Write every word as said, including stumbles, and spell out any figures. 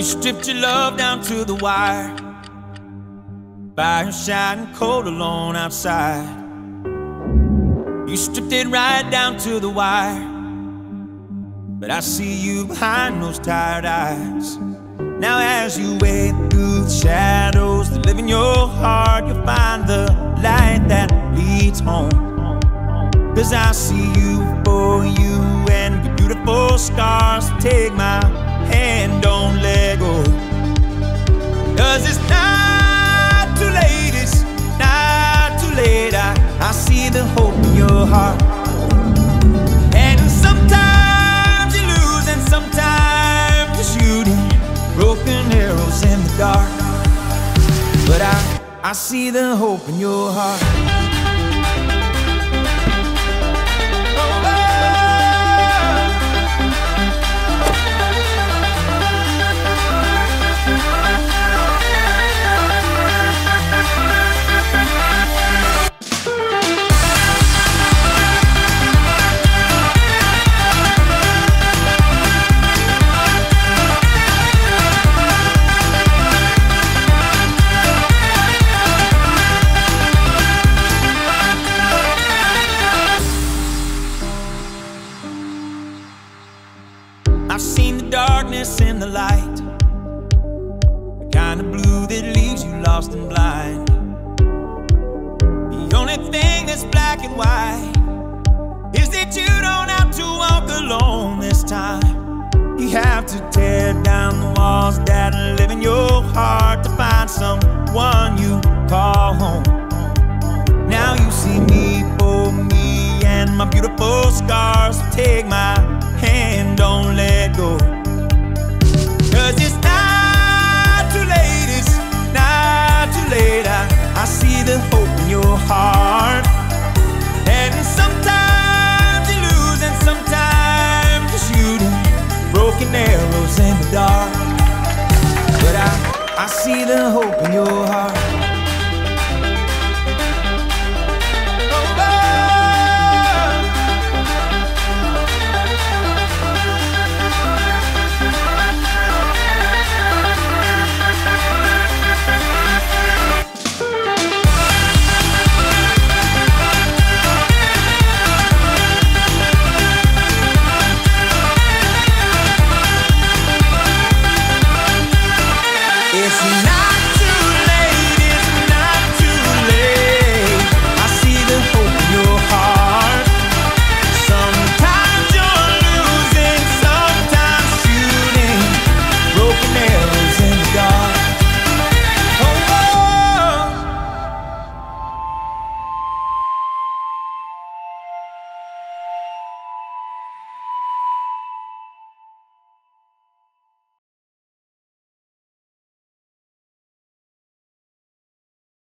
stripped your love down to the wire. Fire shining cold alone outside. You stripped it right down to the wire. But I see you behind those tired eyes. Now as you wade through the shadows that live in your heart, you'll find the light that leads home. Cause I see you for you and your beautiful scars. Take my hand, don't let go. Cause it's not too late, it's not too late. I, I see the hope in your heart. And sometimes you lose and sometimes you're shooting broken arrows in the dark. But I, I see the hope in your heart. I've seen the darkness in the light, the kind of blue that leaves you lost and blind. The only thing that's black and white is that you don't have to walk alone this time. You have to tear down the walls that live in your heart to find someone you call home. Now you see me for me and my beautiful scars. Take my hand, don't let go. Cause it's not too late, it's not too late. I, I see the hope in your heart. And sometimes you lose and sometimes you're shooting broken arrows in the dark. But I, I see the hope in your heart.